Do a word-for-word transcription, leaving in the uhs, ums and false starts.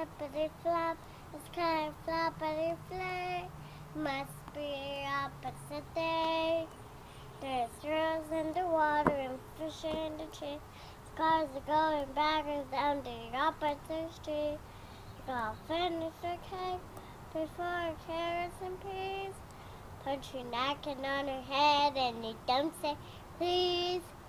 flappity flap, it's kind of flappity flay. Must be up it's a day. There's squirrels in the water and fish in the tree. Cars are going backwards down the opposite street. You gotta finish the cake before carrots and peas. Put your napkin on her head and you don't say please.